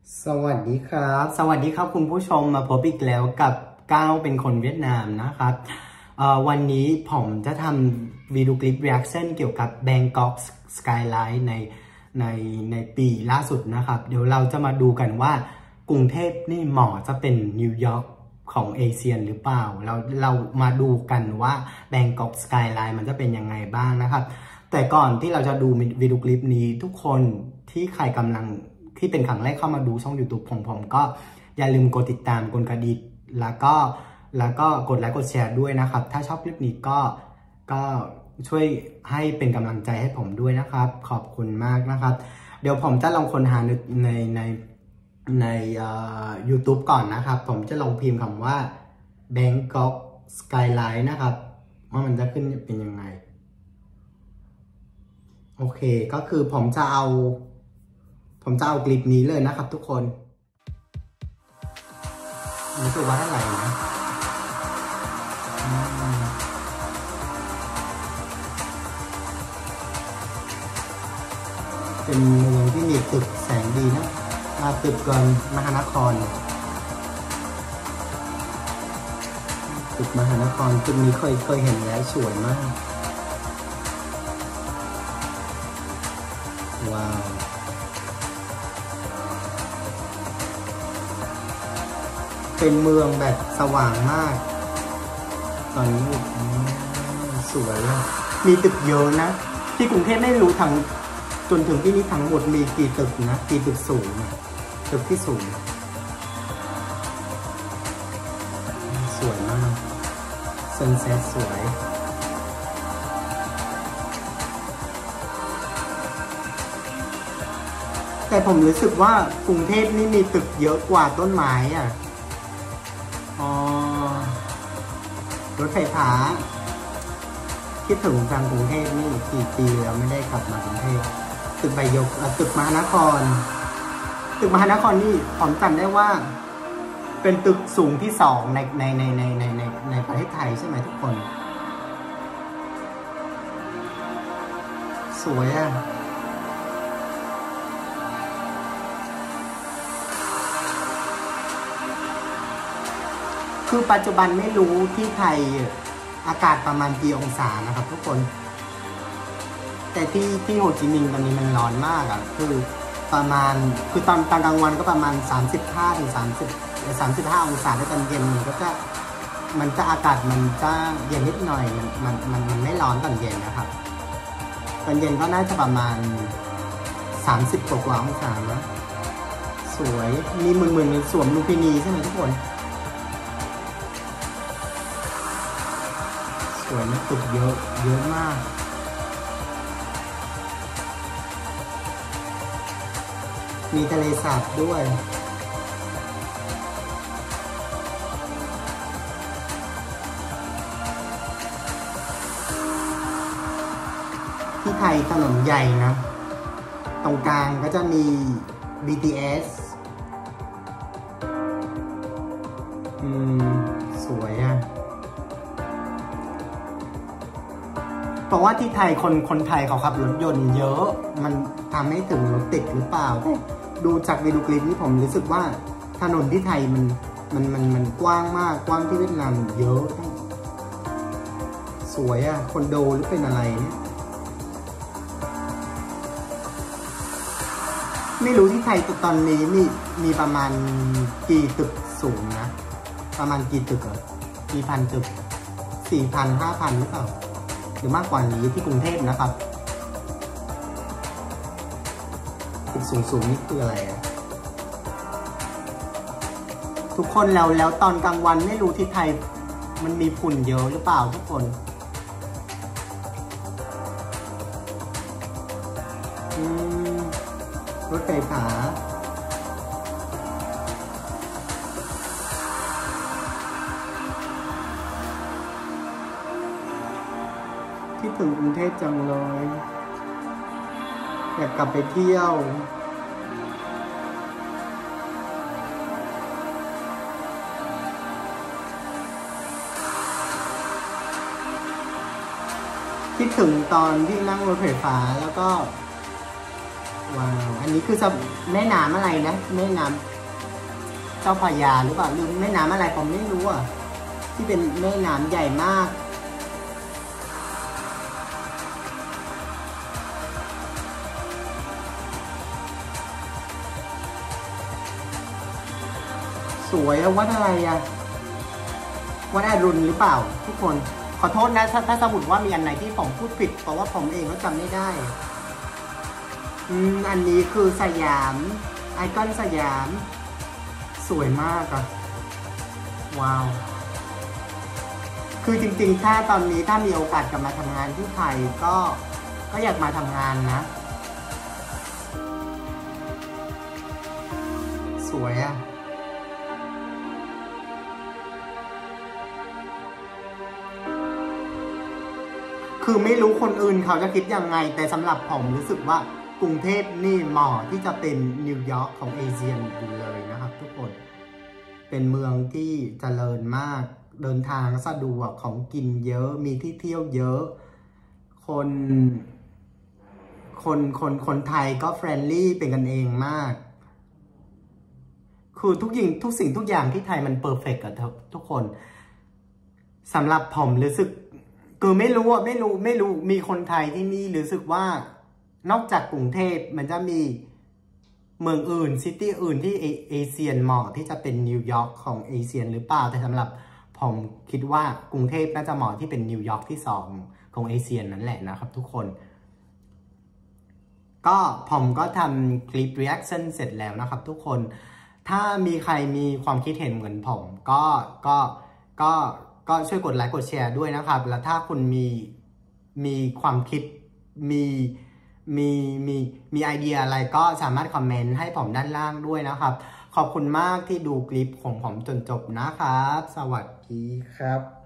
สวัสดีครับคุณผู้ชมมาพบอีกแล้วกับก้าวเป็นคนเวียดนามนะครับวันนี้ผมจะทำวิดีโอคลิป reaction เกี่ยวกับ Bangkok Skyline ในปีล่าสุดนะครับเดี๋ยวเราจะมาดูกันว่ากรุงเทพนี่เหมาะจะเป็นนิวยอร์กของเอเชียหรือเปล่าเรามาดูกันว่า Bangkok Skyline มันจะเป็นยังไงบ้างนะครับแต่ก่อนที่เราจะดูวิดีโอคลิปนี้ทุกคนที่ใครกำลังที่เป็นครั้งแรกเข้ามาดูช่อง YouTube ของผมก็อย่าลืมกดติดตามกดกระดิ่งแล้วก็กดไลค์กดแชร์ด้วยนะครับถ้าชอบคลิปนี้ก็ช่วยให้เป็นกำลังใจให้ผมด้วยนะครับขอบคุณมากนะครับเดี๋ยวผมจะลองค้นหาในYouTube ก่อนนะครับผมจะลองพิมพ์คำว่า Bangkok Skyline นะครับว่ามันจะขึ้นเป็นยังไงโอเคก็คือผมจะเอาคลิปนี้เลยนะครับทุกคนนี่คือวัดอะไรนะเป็นเมืองที่มีตึกแสงดีนะตึกก่อนมหานครตึกมหานครตึกนี้เคยเห็นแล้วสวยมากว้าวเป็นเมืองแบบสว่างมากตอนนี้สวยมีตึกเยอะนะที่กรุงเทพไม่รู้จนถึงที่นี้ทั้งหมดมีกี่ตึกนะกี่ตึกสูงตึกที่สูงสวยมากซันเซ็ตสวยแต่ผมรู้สึกว่ากรุงเทพนี่มีตึกเยอะกว่าต้นไม้รถไฟฟ้าคิดถึงทางกรุงเทพนี่กี่ปีแล้วไม่ได้กลับมากรุงเทพตึกใบหยกตึกมหานครนี่ผมจำได้ว่าเป็นตึกสูงที่2ในประเทศไทยใช่ไหมทุกคนสวยคือปัจจุบันไม่รู้ที่ไทยอากาศประมาณกี่องศานะครับทุกคนแต่ที่โฮจิมินห์ตอนนี้มันร้อนมากคือประมาณคือตอนกลางวันก็ประมาณ35 ถึง 35 องศาแล้วตอนเย็นมันจะอากาศมันจะเย็นนิดหน่อยมันไม่ร้อนตอนเย็นนะครับตอนเย็นก็น่าจะประมาณ30 กว่าองศาแล้วสวยมีเหมือนสวนลุมพินีใช่ไหมทุกคนสวยนะตึกเยอะมากมีทะเลสาบด้วยที่ไทยถนนใหญ่นะตรงกลางก็จะมี BTS สวยเพราะว่าที่ไทยคนไทยเขาขับรถยนต์เยอะมันทำให้ถึงรถติดหรือเปล่าดูจากวิดีโอคลิปนี้ผมรู้สึกว่าถนนที่ไทยมันกว้างมากกว้างที่เวียดนามเยอะสวยคอนโดหรือเป็นอะไรเนี่ยไม่รู้ที่ไทยตอนนี้มีประมาณกี่ตึกสูงนะประมาณกี่ตึกกี่พันตึก 4,000 5,000 หรือเปล่าหรือมากกว่านี้ที่กรุงเทพนะครับตึกสูงนี่คืออะไรทุกคนแล้วตอนกลางวันไม่รู้ที่ไทยมันมีฝุ่นเยอะหรือเปล่าทุกคนรถไฟฟ้าที่ถึงกรุงเทพจังเลยอยากกลับไปเที่ยวคิดถึงตอนที่นั่งรถไฟฟ้าแล้วก็ว้าวอันนี้คือแม่น้ำอะไรนะแม่น้ำเจ้าพระยาหรือเปล่าหรือแม่น้ำอะไรผมไม่รู้อ่ะที่เป็นแม่น้ำใหญ่มากสวยอะวัดอะไรอะวัดอรุณหรือเปล่าทุกคนขอโทษนะถ้าสมมติว่ามีอันไหนที่ผมพูดผิดเพราะว่าผมเองก็จำไม่ได้อันนี้คือสยามไอคอนสยามสวยมากอะว้าวคือจริงๆถ้าตอนนี้ถ้ามีโอกาสกลับมาทำงานที่ไทยก็อยากมาทำงานนะสวยอะคือไม่รู้คนอื่นเขาจะคิดยังไงแต่สำหรับผมรู้สึกว่ากรุงเทพนี่เหมาะที่จะเป็นนิวยอร์กของเอเชียอยู่เลยนะครับทุกคนเป็นเมืองที่เจริญมากเดินทางสะดวกของกินเยอะมีที่เที่ยวเยอะคนไทยก็เฟรนลี่เป็นกันเองมากคือทุกสิ่งทุกอย่างที่ไทยมันเพอร์เฟกต์อะทุกคนสำหรับผมรู้สึกคือไม่รู้มีคนไทยที่นี่รู้สึกว่านอกจากกรุงเทพมันจะมีเมืองอื่นซิตี้อื่นที่เอเชียเหมาะที่จะเป็นนิวยอร์กของเอเชียหรือเปล่าแต่สำหรับผมคิดว่ากรุงเทพน่าจะเหมาะที่เป็นนิวยอร์กที่2ของเอเชียนั่นแหละนะครับทุกคนก็ผมก็ทำคลิป reaction เสร็จแล้วนะครับทุกคนถ้ามีใครมีความคิดเห็นเหมือนผมก็ช่วยกดไลค์กดแชร์ด้วยนะครับแล้วถ้าคุณมีความคิดมีไอเดียอะไรก็สามารถคอมเมนต์ให้ผมด้านล่างด้วยนะครับขอบคุณมากที่ดูคลิปของผมจนจบนะครับสวัสดีครับ